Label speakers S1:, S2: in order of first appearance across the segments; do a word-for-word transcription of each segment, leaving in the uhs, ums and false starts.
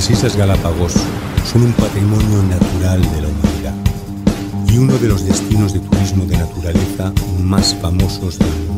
S1: Las Islas Galápagos son un patrimonio natural de la humanidad y uno de los destinos de turismo de naturaleza más famosos del mundo.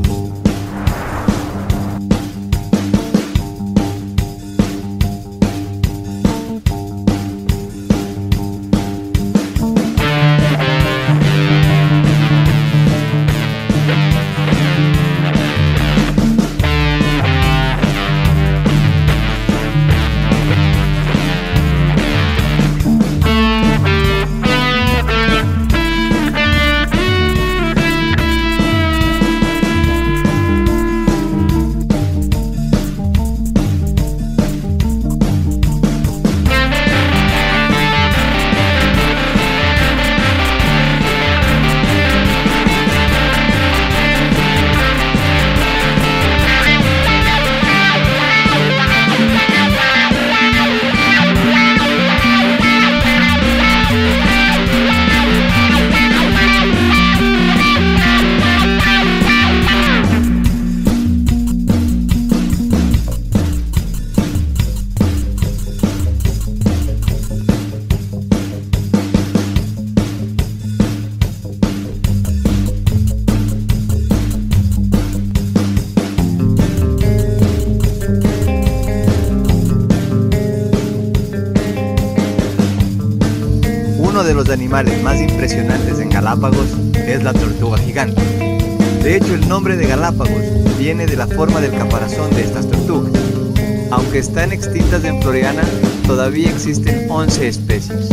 S2: Uno de los animales más impresionantes en Galápagos es la tortuga gigante. De hecho, el nombre de Galápagos viene de la forma del caparazón de estas tortugas. Aunque están extintas en Floriana, todavía existen once especies.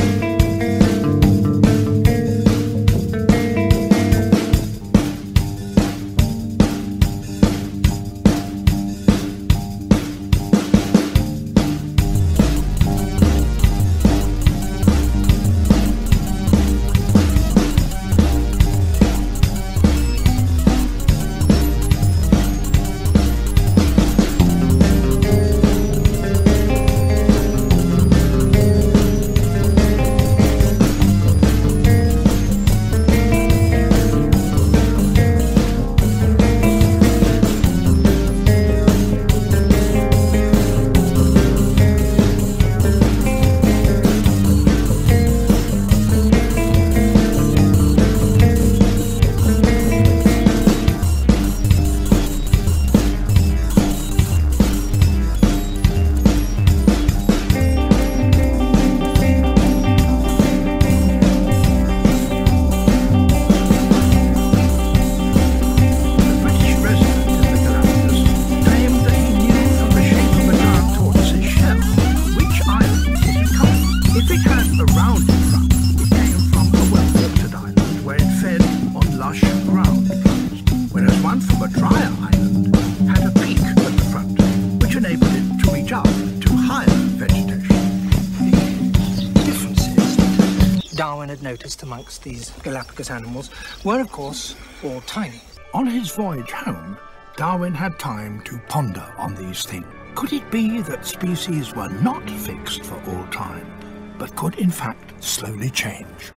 S3: Darwin had noticed amongst these Galapagos animals were, of course, all tiny.
S4: On his voyage home, Darwin had time to ponder on these things. Could it be that species were not fixed for all time, but could in fact slowly change?